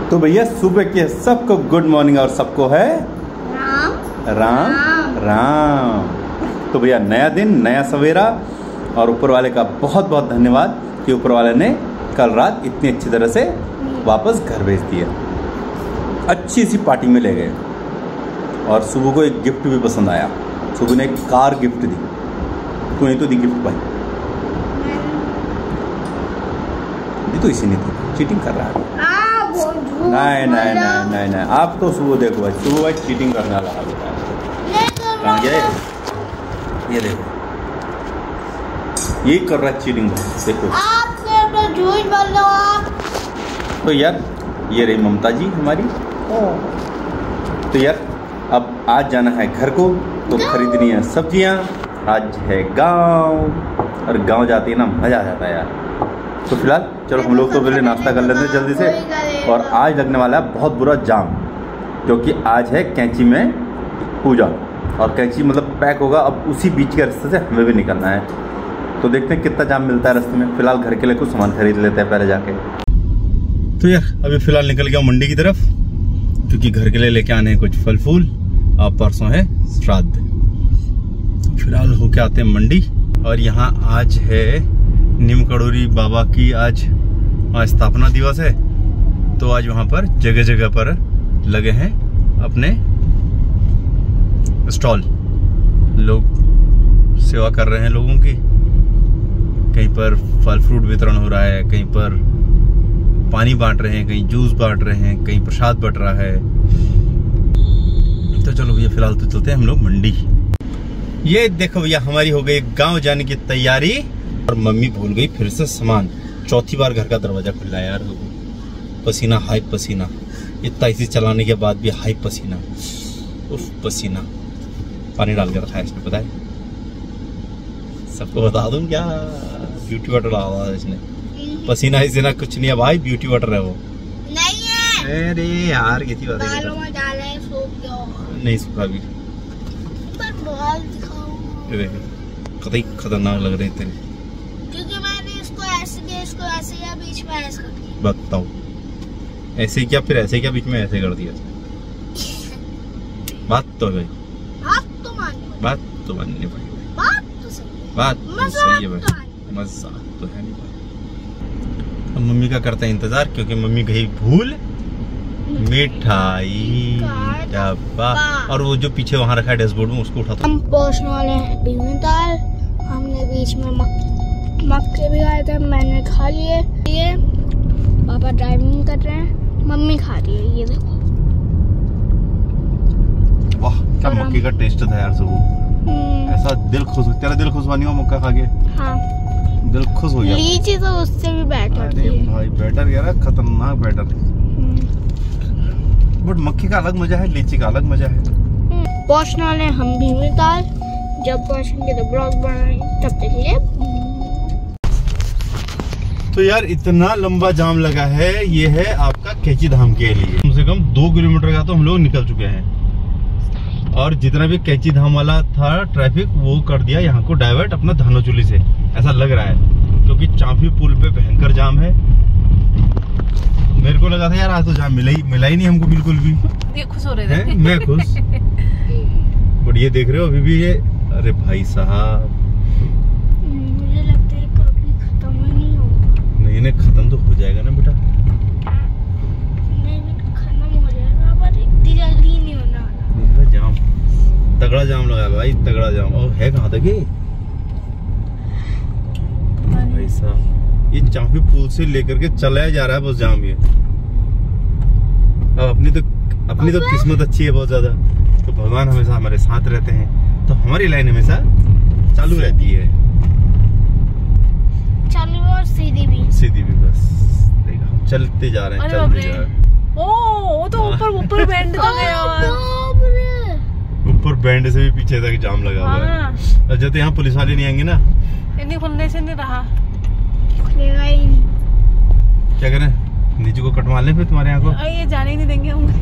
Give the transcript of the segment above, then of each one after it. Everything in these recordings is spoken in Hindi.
तो भैया सुबह के सबको गुड मॉर्निंग और सबको है राम राम। तो भैया नया दिन नया सवेरा और ऊपर वाले का बहुत बहुत धन्यवाद कि ऊपर वाले ने कल रात इतनी अच्छी तरह से वापस घर भेज दिया। अच्छी सी पार्टी में ले गए और सुबह को एक गिफ्ट भी पसंद आया। सुबह ने एक कार गिफ्ट दी। तूने तो दी गिफ्ट भाई? दी तो इसी ने दी। चीटिंग कर रहा है। नहीं नहीं नहीं नहीं नहीं, आप तो सुबह देखो भाई, सुबह भाई चीटिंग करने वाला कहाँ गया? ये देखो यही कर रहा है चीटिंग भाई, देखो। आप झूठ बोल रहे हो आप। तो यार ये रही ममता जी हमारी। तो यार अब आज जाना है घर को, तो खरीदनी है सब्जियां। आज है गांव और गांव जाती है ना मज़ा आ जाता है यार। तो फिलहाल चलो हम लोग तो पहले नाश्ता कर लेते हैं जल्दी से। और आज लगने वाला है बहुत बुरा जाम, क्योंकि आज है कैंची में पूजा और कैंची मतलब पैक होगा। अब उसी बीच के रास्ते से हमें भी निकलना है, तो देखते हैं कितना जाम मिलता है रास्ते में। फिलहाल घर के लिए कुछ सामान खरीद लेते हैं पहले जाके। तो यार अभी फिलहाल निकल गया मंडी की तरफ, क्योंकि घर के लिए लेके आने हैं कुछ फल फूल। अब परसों है श्राद्ध। फिलहाल होके आते हैं मंडी। और यहाँ आज है नीम कड़ोरी बाबा की आज स्थापना दिवस है, तो आज वहाँ पर जगह जगह पर लगे हैं अपने स्टॉल। लोग सेवा कर रहे हैं लोगों की। कहीं पर फल फ्रूट वितरण हो रहा है, कहीं पर पानी बांट रहे हैं, कहीं जूस बांट रहे हैं, कहीं प्रसाद बट रहा है। तो चलो भैया फिलहाल तो चलते हैं हम लोग मंडी। ये देखो भैया हमारी हो गई गांव जाने की तैयारी और मम्मी भूल गई फिर से सामान। चौथी बार घर का दरवाजा खुला है यार। पसीना हाई पसीना, इतना इसी चलाने के बाद भी हाई पसीना। उफ पसीना। पानी डाल के रखा है इसमें, पता है सबको बता दूं क्या? ब्यूटी वाटर डाला है इसने। पसीना ही से ना कुछ नहीं है भाई, ब्यूटी वाटर है वो। नहीं है। अरे यार किसी बात नहीं सूखा भी। कतई खतरनाक लग रहे थे, क्योंकि मैंने इसको ऐसे किया, इसको ऐसे या बीच में ऐसे कर दिया। बताओ ऐसे क्या फिर ऐसे क्या बीच में ऐसे कर दिया? बात तो है, बात तो माननी पड़ेगी। बात तो सही है भाई, मजाक तो है नहीं भाई। अब मम्मी का करते हैं इंतजार, क्योंकि मम्मी गई भूल मिठाई डब्बा। और वो जो पीछे वहाँ रखा है डैशबोर्ड में, उसको उठाता। हम पहुँचने वाले हैं भीमताल। हमने बीच में मक्के भी खाए थे, मैंने खा लिए। ये पापा ड्राइविंग कर रहे हैं, मम्मी खा रही है। ये देखो वाह क्या मक्के का टेस्ट था यार सुबह। ऐसा दिल खुश, तेरा दिल खुश बनी हो मक्का खा के? हाँ दिल खुश हो गया। लीची तो उससे भी बेटर थी भाई, बेटर यार, खतरनाक बेटर। बट मक्के का अलग मजा है, लीची का अलग मजा है। पहुंचने वाले हम भीमताल। जब पहुंचेंगे तो ब्लॉग बनाएंगे, तब तक लिए। तो यार इतना लंबा जाम लगा है, ये है आपका कैची धाम के लिए। कम से कम 2 किलोमीटर का तो हम लोग निकल चुके हैं। और जितना भी कैची धाम वाला था ट्रैफिक, वो कर दिया यहाँ को डाइवर्ट अपना धानोचुली से, ऐसा लग रहा है। क्योंकि चांफी पुल पे भयंकर जाम है। मेरे को लगा था यार आज तो जाम मिला ही नहीं हमको बिल्कुल भी। ये खुश हो रहे थे। मैं खुश। बट ये देख रहे हो अभी भी ये, अरे भाई साहब मुझे लगता है कभी खत्म ही नहीं होगा। नहीं नहीं खत्म तो हो जाएगा ना बेटा। नहीं खत्म हो जाएगा, पर इतनी जल्दी नहीं होने वाला। जाम तगड़ा जाम लगा भाई, तगड़ा जाम। और है कहाँ तक ये भाई साहब? ये चांफी पुल से लेकर के चलाया जा रहा है बस जाम ये। अब अपनी तो किस्मत अच्छी है बहुत ज्यादा, तो भगवान हमेशा हमारे साथ रहते हैं, तो हमारी लाइन हमेशा चालू रहती है। चालू और सीधी भी बस। देखा हम चलते जा रहे हैं, चलते जा रहे हैं। ओ तो ऊपर बैंड तक है यार। ऊपर बैंड से भी पीछे तक जाम लगा हुआ है। और जब यहाँ पुलिस वाले नहीं आएंगे ना, इन्हीं खुलने से नहीं रहा। क्या करें, नीचे को कटवा लें फिर तुम्हारे यहाँ को? ये जाने ही नहीं देंगे हम।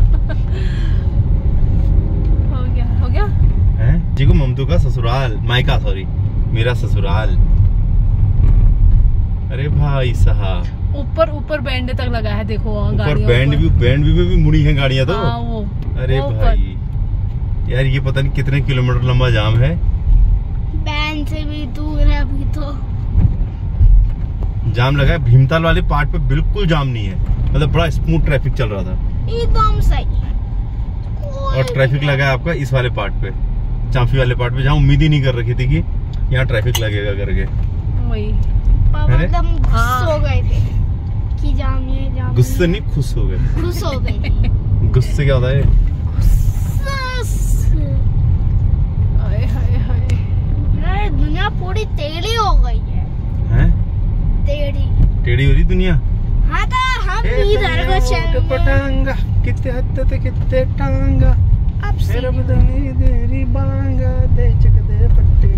हो गया हैं? जी को ममतू का ससुराल, मायका सॉरी, मेरा ससुराल। अरे भाई साहब ऊपर ऊपर बैंड तक लगा है, देखो ऊपर बैंड भी मुड़ी है गाड़ियां तो। वो अरे भाई यार ये पता नहीं कितने किलोमीटर लंबा जाम है। बैंड से भी दूर है अभी तो जाम लगा है। भीमताल वाले पार्ट पे बिल्कुल जाम नहीं है, मतलब बड़ा स्मूथ ट्रैफिक चल रहा था एकदम सही। और ट्रैफिक लगा है आपका इस वाले पार्ट पे, चांफी वाले पार्ट पे, जहाँ उम्मीद ही नहीं कर रखी थी कि यहाँ ट्रैफिक लगेगा करके। वही पापा एकदम गुस्से हो गए थे कि जाम है जाम। गुस्से नहीं खुश हो गए। खुश हो गए। गुस्से क्या होता है? हाय हाय हाय, दुनिया पूरी टेढ़ी हो गई है। हैं? टेढ़ी हो रही दुनिया। हाँ तो हम इधर को चलेंगे। पटांगा कितने हद तक कितने टांगा अब मेरा बदनी देरी बांगा दे चक दे पट्टे।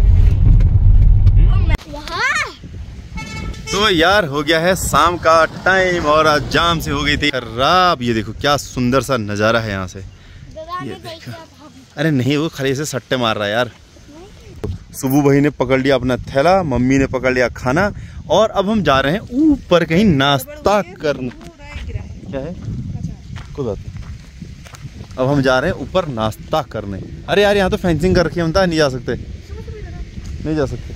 तो यार हो गया है शाम का टाइम और आज जाम से हो गई थी खराब। ये देखो क्या सुंदर सा नजारा है यहाँ से। ये देखो। अरे नहीं वो खाली ऐसे सट्टे मार रहा है यार। सुबह भाई ने पकड़ लिया अपना थैला, मम्मी ने पकड़ लिया खाना और अब हम जा रहे हैं ऊपर कहीं नाश्ता करने। क्या है कोई बात नहीं। अब हम जा रहे हैं ऊपर नाश्ता करने। अरे यार यहाँ तो फेंसिंग कर रखी है, हम नहीं जा सकते, नहीं जा सकते।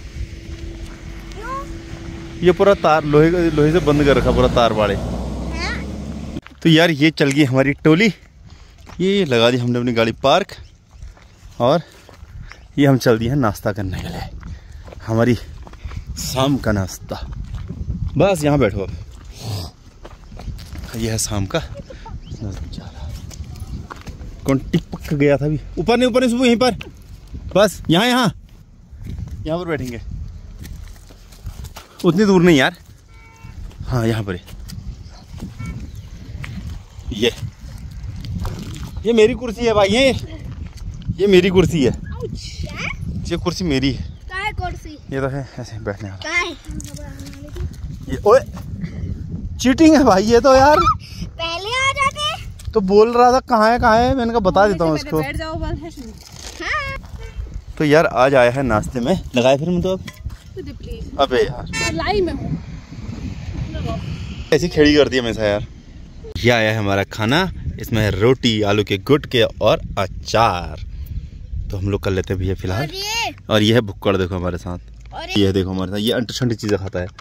ये पूरा तार लोहे से बंद कर रखा पूरा तार वाड़े। तो यार ये चल गई हमारी टोली, ये लगा दी हमने अपनी गाड़ी पार्क और ये हम चल दिए हैं नाश्ता करने के लिए, हमारी शाम का नाश्ता। बस यहाँ बैठो अब, ये है शाम का नजारा। कौन टिपक गया था अभी? ऊपर नहीं सुबह यहीं पर, बस यहाँ पर बैठेंगे। उतनी दूर नहीं यार, हाँ यहाँ पर ये मेरी कुर्सी है भाई, ये मेरी कुर्सी है। ये कुर्सी मेरी है। कुर्सी ये तो है ऐसे बैठने वाला। ये ओए चीटिंग है भाई ये तो यार। पहले आ जाते तो बोल रहा था कहाँ है, मैंने कहा बता देता हूँ उसको। बैठ जाओ बस। हाँ। तो यार आज आया है नाश्ते में, लगाए फिर तो अबे यार लाई में हूँ, ऐसी खेड़ी करती है हमेशा यार। ये आया है हमारा खाना, इसमें है रोटी, आलू के गुटके और अचार। तो हम लोग कर लेते हैं भैया फिलहाल। और ये है भुक्कड़ देखो हमारे साथ, ये देखो हमारे साथ ये अंट शंट चीजें खाता है।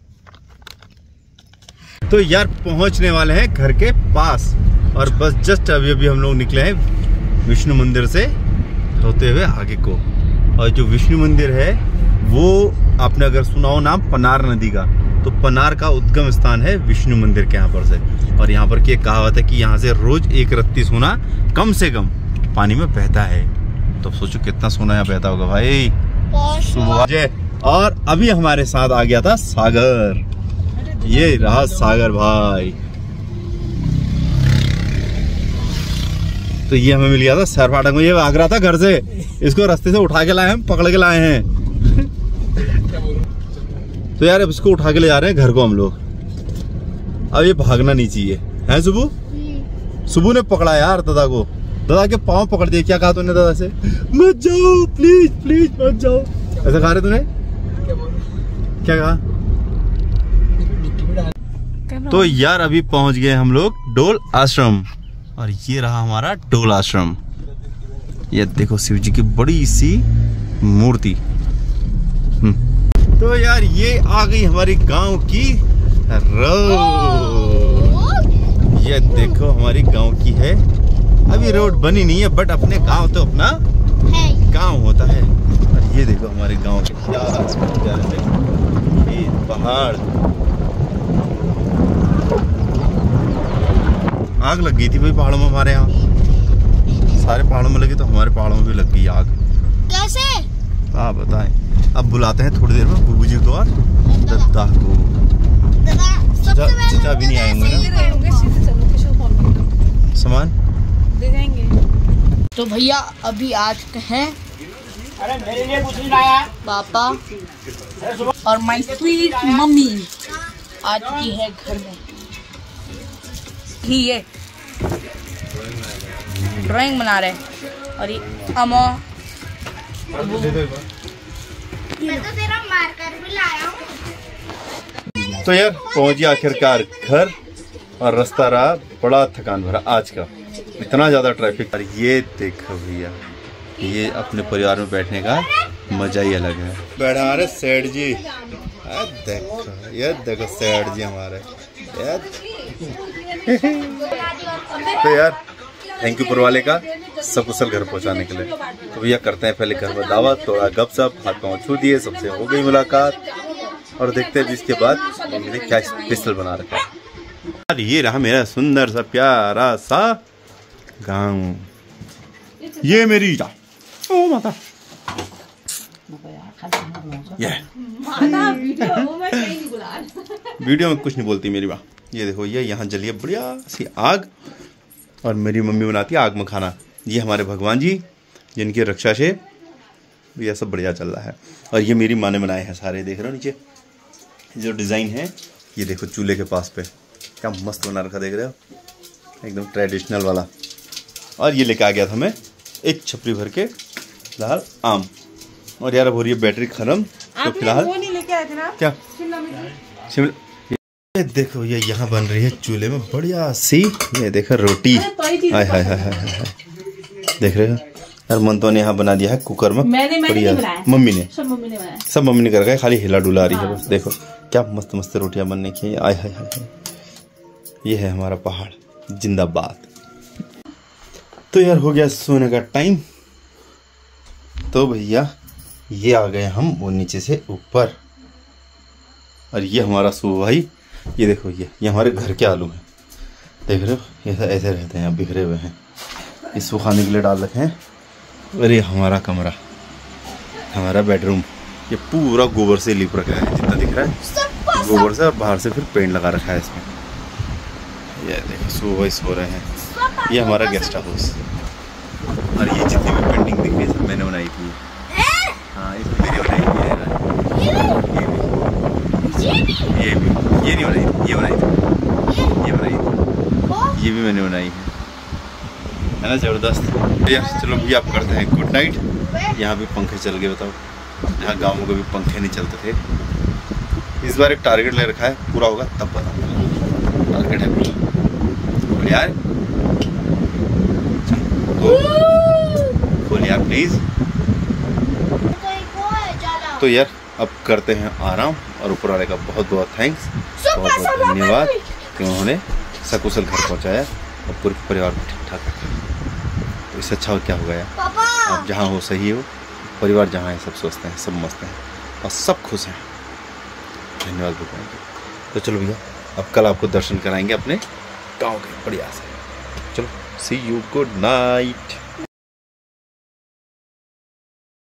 तो यार पहुंचने वाले हैं घर के पास और बस जस्ट अभी हम लोग निकले हैं विष्णु मंदिर से होते हुए आगे को। और जो विष्णु मंदिर है वो आपने अगर सुना हो नाम पनार नदी का, तो पनार का उद्गम स्थान है विष्णु मंदिर के यहाँ पर से। और यहाँ पर की कहावत है कि यहाँ से रोज एक रत्ती सोना कम से कम पानी में बहता है। तो सोचो कितना सोना यहाँ बहता होगा भाई सुबह। और अभी हमारे साथ आ गया था सागर, ये रहा सागर भाई। तो ये हमें मिल गया था सैर फाटक में, ये भाग रहा था घर से, इसको रास्ते से उठा के लाए हैं, पकड़ के लाए हैं। तो यार अब इसको उठा के ले जा रहे हैं घर को हम लोग। अब ये भागना नहीं चाहिए है। सुबह ने पकड़ा यार दादा को, दादा के पाँव पकड़ दिए। क्या कहा तूने दादा से? मत जाओ प्लीज प्लीज मत जाओ, ऐसा कहा रहे तूने? क्या कहा? तो यार अभी पहुंच गए हम लोग डोल आश्रम और ये रहा हमारा डोल आश्रम। ये देखो शिव जी की बड़ी सी मूर्ति। तो यार ये आ गई हमारी गांव की रोड। ये देखो हमारी गांव की है, अभी रोड बनी नहीं है बट अपने गांव तो अपना गांव होता है। और ये देखो हमारे गांव के पहाड़। आग लग गई थी भाई पहाड़ों में, हमारे यहाँ सारे पहाड़ों में लगी तो हमारे पहाड़ों में भी लग गई आग। कैसे? हाँ बताएं। अब बुलाते हैं थोड़ी देर में बुबू जी को और दद्दा को। चाचा भी नहीं आएंगे ना, सामान दे जाएंगे। तो भैया अभी आज हैं अरे मेरे लिए कुछ नहीं लाया पापा और माय स्वीट मम्मी आज की है घर में। ये ड्राइंग बना रहे और ये अमो मैं तो तेरा मार्कर भी लाया हूँ। तो यार पहुंच गया आखिरकार घर और रास्ता रहा बड़ा थकान भरा आज का, इतना ज़्यादा ट्रैफिक। और ये देखो भैया, ये अपने परिवार में बैठने का मजा ही अलग है। बैठा रहे सेठ जी, देखो ये देखो सेठ जी हमारे यार। तो यार थैंक यू पुरवाले का सकुशल घर पहुंचाने के लिए। तो भैया करते हैं पहले घर में दावत, थोड़ा गपशप, हाथ पाँव छू दिए, सबसे हो गई मुलाकात और देखते हैं जिसके बाद मम्मी ने क्या स्पेशल बना रखा है। यार ये रहा मेरा सुंदर सा प्यारा सा गाँव, ये मेरी जा ओ माता ये वीडियो में कुछ नहीं बोलती मेरी माँ। ये देखो ये यहाँ जलिए बढ़िया सी आग और मेरी मम्मी बनाती है आग में खाना। ये हमारे भगवान जी जिनकी रक्षा से ये सब बढ़िया चल रहा है। और ये मेरी माँ ने बनाए हैं सारे, देख रहे हो नीचे जो डिज़ाइन है। ये देखो चूल्हे के पास पे क्या मस्त बना रखा, देख रहे हो एकदम ट्रेडिशनल वाला। और ये लेके आ गया था मैं एक छपरी भर के फिलहाल आम। और यार अब हो रही है बैटरी खत्म, तो फिलहाल वो नहीं लेके आए थे ना क्या शिमला। ये देखो ये यहाँ बन रही है चूल्हे में बढ़िया सी, ये देखो रोटी, हाय हाय हाय हाय, देख रहे हो यार। मंतो ने यहाँ बना दिया है कुकर में बढ़िया, मम्मी ने सब मम्मी ने कर रखा है, खाली हिला डुला रही है बस। देखो क्या मस्त मस्त रोटियां बनने की, आय हाय हाय। ये है हमारा पहाड़ जिंदाबाद। तो यार हो गया सोने का टाइम, तो भैया ये आ गए हम वो नीचे से ऊपर। और ये हमारा सुबह भाई, ये देखो ये हमारे घर के आलू हैं, देख रहे हो ये ऐसे रहते हैं, बिखरे हुए हैं, इसको खाने के लिए डाल रखे हैं। और ये हमारा कमरा, हमारा बेडरूम, ये पूरा गोबर से लिप रखा है, जितना दिख रहा है गोबर से, और बाहर से फिर पेंट लगा रखा है इसमें। ये देखो सुबह भाई सो रहे हैं। ये हमारा गेस्ट हाउस। और ये जितनी भी पेंटिंग दिख रही है सब मैंने बनाई थी। हाँ इसमें मेरी बनाई थी, ये नहीं बनाई थी, ये बनाई थी, ये बनाई थी, ये भी मैंने बनाई है ना, ज़बरदस्त। भैया चलो भैया आप करते हैं गुड नाइट। यहाँ भी पंखे चल गए, बताओ यहाँ गाँव में कभी पंखे नहीं चलते थे। इस बार एक टारगेट ले रखा है, पूरा होगा तब बताऊँगा। टारगेट है पूरा यार, बोल यार प्लीज। तो यार अब करते हैं आराम, और ऊपर वाले का बहुत बहुत थैंक्स, बहुत बहुत धन्यवाद कि उन्होंने सकुशल घर पहुंचाया और पूरे परिवार को ठीक ठाक रखा। तो इससे अच्छा हो क्या होगा यार, आप जहाँ हो सही हो, परिवार जहाँ है सब सोचते हैं, सब मस्त हैं और सब खुश हैं। धन्यवाद भगवान जी। तो चलो भैया अब कल आपको दर्शन कराएंगे अपने गाँव के बढ़िया से। चलो सी यू, गुड नाइट।